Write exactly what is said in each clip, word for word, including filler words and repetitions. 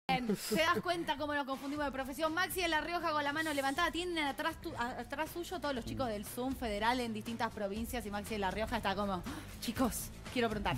Te das cuenta cómo nos confundimos de profesión. Maxi de La Rioja con la mano levantada. Tienen atrás, tu, atrás suyo todos los chicos del Zoom federal en distintas provincias y Maxi de La Rioja está como, chicos, quiero preguntar.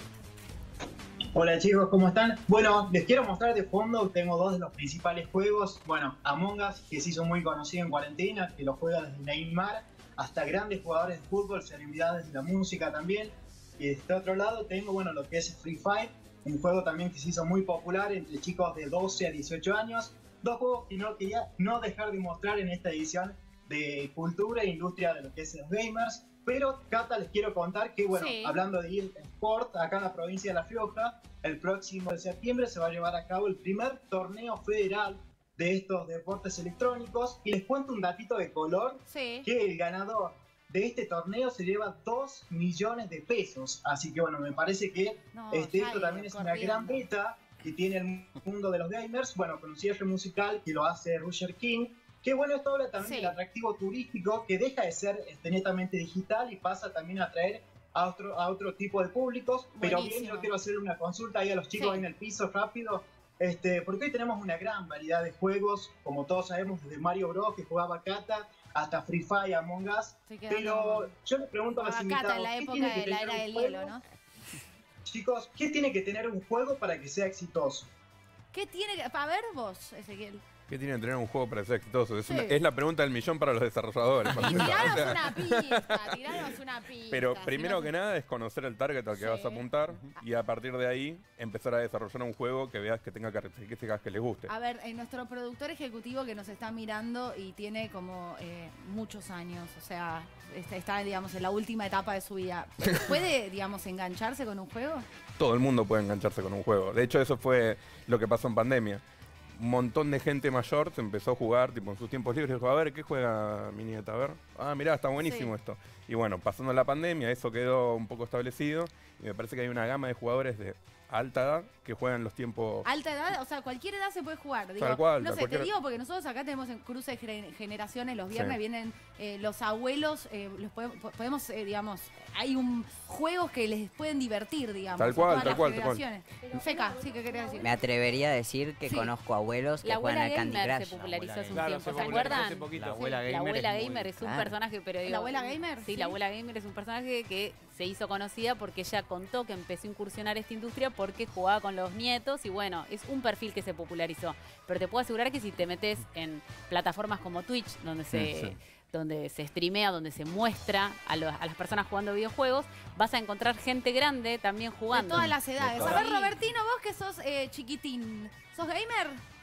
Hola chicos, ¿cómo están? Bueno, les quiero mostrar de fondo, tengo dos de los principales juegos. Bueno, Among Us, que se hizo muy conocido en cuarentena, que lo juega desde Neymar hasta grandes jugadores de fútbol, celebridades de la música también. Y de este otro lado tengo, bueno, lo que es Free Fire, un juego también que se hizo muy popular entre chicos de doce a dieciocho años. Dos juegos que no quería no dejar de mostrar en esta edición de cultura e industria de lo que es los gamers. Pero, Cata, les quiero contar que, bueno, sí. hablando de eSport, acá en la provincia de La Rioja, el próximo de septiembre se va a llevar a cabo el primer torneo federal de estos deportes electrónicos. Y les cuento un datito de color, sí. que el ganador de este torneo se lleva dos millones de pesos. Así que, bueno, me parece que no, este, esto también es corriendo. Una gran beta que tiene el mundo de los gamers. Bueno, con un cierre musical que lo hace Roger King. Que bueno, esto habla también sí. del atractivo turístico que deja de ser este, netamente digital y pasa también a atraer a otro, a otro tipo de públicos. Buenísimo. Pero bien, yo quiero hacer una consulta ahí a los chicos sí. en el piso rápido. Este, porque hoy tenemos una gran variedad de juegos, como todos sabemos, desde Mario Bros, que jugaba Cata, hasta Free Fire, Among Us. Pero yo les pregunto a los invitados, en la época de la era del hielo, ¿no? Chicos, ¿qué tiene que tener un juego para que sea exitoso? ¿Qué tiene que...? Para ver vos, Ezequiel. ¿Qué tiene que tener un juego para ser exitoso? Es, sí. una, es la pregunta del millón para los desarrolladores. Tiranos o sea, una pista, tiranos una pista. Pero primero si no... que nada es conocer el target al que sí. vas a apuntar y a partir de ahí empezar a desarrollar un juego que veas que tenga características que les guste. A ver, eh, nuestro productor ejecutivo que nos está mirando y tiene como eh, muchos años, o sea, está, está, digamos, en la última etapa de su vida. ¿Puede, digamos, engancharse con un juego? Todo el mundo puede engancharse con un juego. De hecho, eso fue lo que pasó en pandemia. Un montón de gente mayor se empezó a jugar tipo en sus tiempos libres y dijo, a ver, ¿qué juega mi nieta? A ver, ah, mirá, está buenísimo sí. esto. Y bueno, pasando la pandemia, eso quedó un poco establecido y me parece que hay una gama de jugadores de alta edad que juegan los tiempos... ¿Alta edad? O sea, cualquier edad se puede jugar. Digo, Tal cual. No sé, cualquier... te digo porque nosotros acá tenemos en cruce de generaciones, los viernes sí. vienen eh, los abuelos, eh, los podemos, podemos eh, digamos, hay un juegos que les pueden divertir, digamos. Tal cual, tal cual, tal cual. Feca, sí, ¿qué querías decir? Me atrevería a decir que sí. conozco abuelos que la juegan al Candy Crush. Se popularizó hace un claro, tiempo, se ¿se acuerdan? La abuela gamer, la abuela es, gamer muy... es un ah. personaje, pero digo, ¿La abuela gamer? Sí, sí, la abuela gamer es un personaje que se hizo conocida porque ella contó que empezó a incursionar esta industria porque jugaba con los nietos y bueno, es un perfil que se popularizó. Pero te puedo asegurar que si te metes en plataformas como Twitch, donde se... Sí. donde se streamea, donde se muestra a, los, a las personas jugando videojuegos, vas a encontrar gente grande también jugando. De todas las edades. A ver, Robertino, vos que sos eh, chiquitín, ¿sos gamer?